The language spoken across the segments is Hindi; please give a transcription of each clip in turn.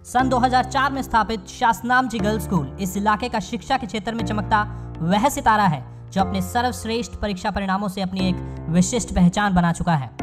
सन 2004 में स्थापित शासनामजी गर्ल्स स्कूल इस इलाके का शिक्षा के क्षेत्र में चमकता वह सितारा है जो अपने सर्वश्रेष्ठ परीक्षा परिणामों से अपनी एक विशिष्ट पहचान बना चुका है।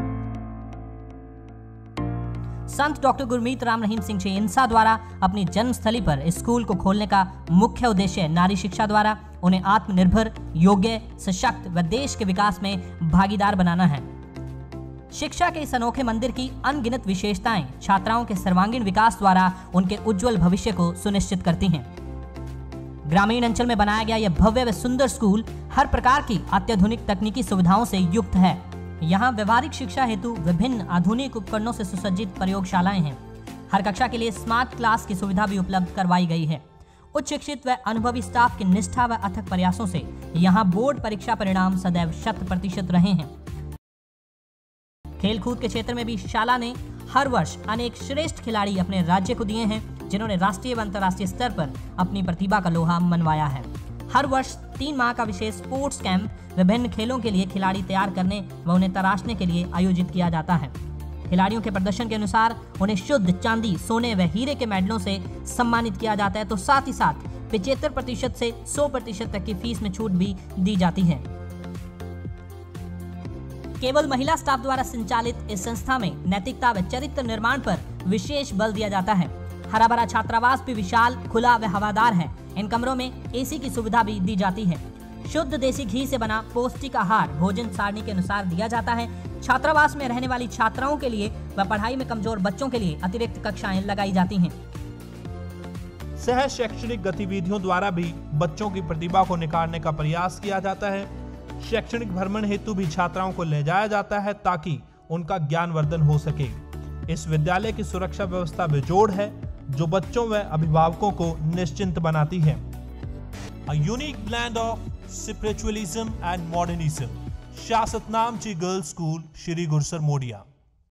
संत डॉक्टर गुरमीत राम रहीम सिंह जी इंसा द्वारा अपनी जन्मस्थली पर इस स्कूल को खोलने का मुख्य उद्देश्य नारी शिक्षा द्वारा उन्हें आत्मनिर्भर, योग्य, सशक्त व देश के विकास में भागीदार बनाना है। शिक्षा के इस अनोखे मंदिर की अनगिनत विशेषताएं छात्राओं के सर्वांगीण विकास द्वारा उनके उज्जवल भविष्य को सुनिश्चित करती हैं। ग्रामीण अंचल में बनाया गया यह भव्य व सुंदर स्कूल हर प्रकार की अत्याधुनिक तकनीकी सुविधाओं से युक्त है। यहाँ व्यवहारिक शिक्षा हेतु विभिन्न आधुनिक उपकरणों से सुसज्जित प्रयोगशालाएं हैं। हर कक्षा के लिए स्मार्ट क्लास की सुविधा भी उपलब्ध करवाई गई है। उच्च शिक्षित व अनुभवी स्टाफ की निष्ठा व अथक प्रयासों से यहाँ बोर्ड परीक्षा परिणाम सदैव 100% रहे हैं। खेलकूद के क्षेत्र में भी शाला ने हर वर्ष अनेक श्रेष्ठ खिलाड़ी अपने राज्य को दिए हैं, जिन्होंने राष्ट्रीय व अंतर्राष्ट्रीय स्तर पर अपनी प्रतिभा का लोहा मनवाया है। हर वर्ष 3 माह का विशेष स्पोर्ट्स कैंप विभिन्न खेलों के लिए खिलाड़ी तैयार करने व उन्हें तराशने के लिए आयोजित किया जाता है। खिलाड़ियों के प्रदर्शन के अनुसार उन्हें शुद्ध चांदी, सोने व हीरे के मेडलों से सम्मानित किया जाता है, तो साथ ही साथ 75% से 100% तक की फीस में छूट भी दी जाती है। केवल महिला स्टाफ द्वारा संचालित इस संस्था में नैतिकता व चरित्र निर्माण पर विशेष बल दिया जाता है। हरा भरा छात्रावास भी विशाल, खुला व हवादार है। इन कमरों में एसी की सुविधा भी दी जाती है। शुद्ध देसी घी से बना पौष्टिक आहार भोजन सारणी के अनुसार दिया जाता है। छात्रावास में रहने वाली छात्राओं के लिए व पढ़ाई में कमजोर बच्चों के लिए अतिरिक्त कक्षाएं लगाई जाती हैं। सह शैक्षणिक गतिविधियों द्वारा भी बच्चों की प्रतिभा को निखारने का प्रयास किया जाता है। शैक्षणिक भ्रमण हेतु भी छात्राओं को ले जाया जाता है ताकि उनका ज्ञानवर्धन हो सके। इस विद्यालय की सुरक्षा व्यवस्था बेजोड़ है जो बच्चों व अभिभावकों को निश्चिंत बनाती है। A unique blend of spiritualism and modernism. शासनामजी गर्ल्स स्कूल, श्री गुरसर मोडिया।